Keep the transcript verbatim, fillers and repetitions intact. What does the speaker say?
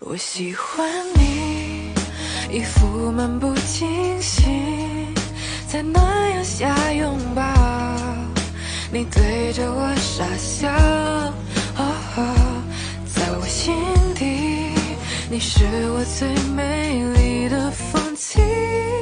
我喜欢你一副漫不经心，在那样下拥抱，你对着我傻笑。哦，在我心底，你是我最美丽的风景。